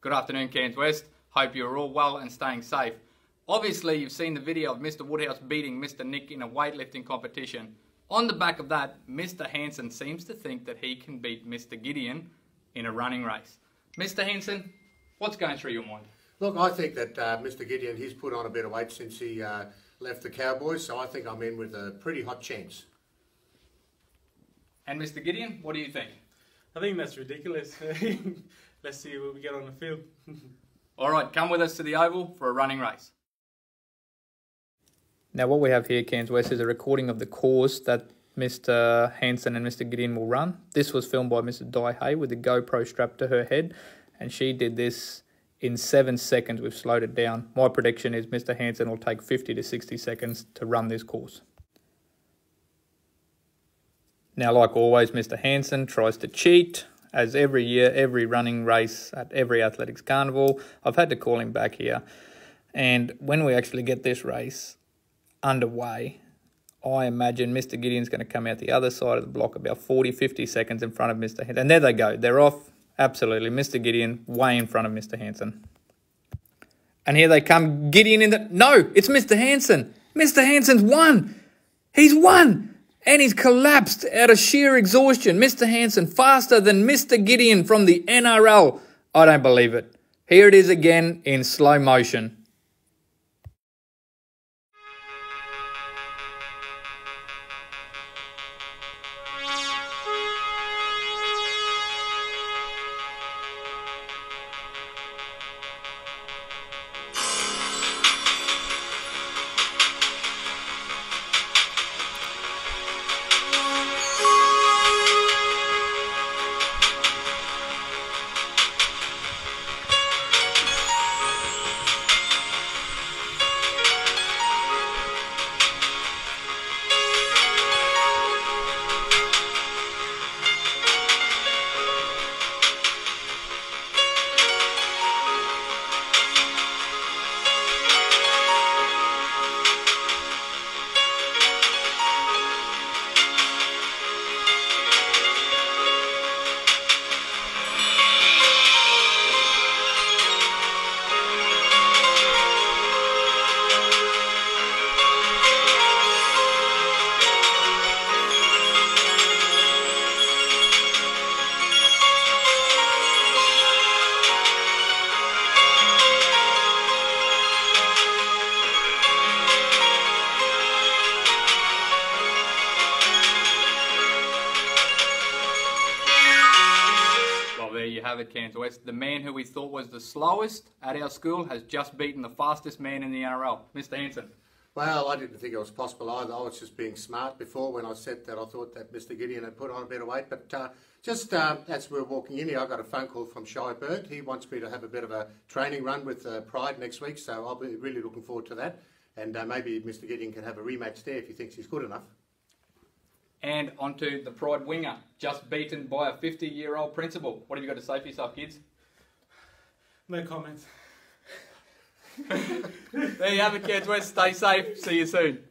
Good afternoon, Cairns West. Hope you're all well and staying safe. Obviously, you've seen the video of Mr. Woodhouse beating Mr. Nick in a weightlifting competition. On the back of that, Mr. Hansen seems to think that he can beat Mr. Gideon in a running race. Mr. Hansen, what's going through your mind? Look, I think that Mr. Gideon, he's put on a bit of weight since he left the Cowboys, so I think I'm in with a pretty hot chance. And Mr. Gideon, what do you think? I think that's ridiculous. Let's see what we get on the field. All right, come with us to the Oval for a running race. Now what we have here, Cairns West, is a recording of the course that Mr. Hansen and Mr. Gideon will run. This was filmed by Mrs. Di Hay with the GoPro strapped to her head, and she did this in 7 seconds. We've slowed it down. My prediction is Mr. Hansen will take 50 to 60 seconds to run this course. Now, like always, Mr. Hansen tries to cheat. As every year, every running race at every athletics carnival, I've had to call him back here. And when we actually get this race underway, I imagine Mr. Gideon's going to come out the other side of the block about 40, 50 seconds in front of Mr. Hansen. And there they go. They're off. Absolutely. Mr. Gideon way in front of Mr. Hansen. And here they come. Gideon in the... No, it's Mr. Hansen. Mr. Hansen's won. He's won. And he's collapsed out of sheer exhaustion. Mr. Hansen faster than Mr. Gideon from the NRL. I don't believe it. Here it is again in slow motion. There you have it, Cairns West. The man who we thought was the slowest at our school has just beaten the fastest man in the NRL, Mr. Hansen. Well, I didn't think it was possible either. I was just being smart before when I said that I thought that Mr. Gideon had put on a bit of weight. But just as we were walking in here, I got a phone call from Shy Bird. He wants me to have a bit of a training run with Pride next week, so I'll be really looking forward to that. And maybe Mr. Gideon can have a rematch there if he thinks he's good enough. And onto the Pride winger, just beaten by a 50-year-old principal. What have you got to say for yourself, kids? No comments. There you have it, Cairns West. Stay safe. See you soon.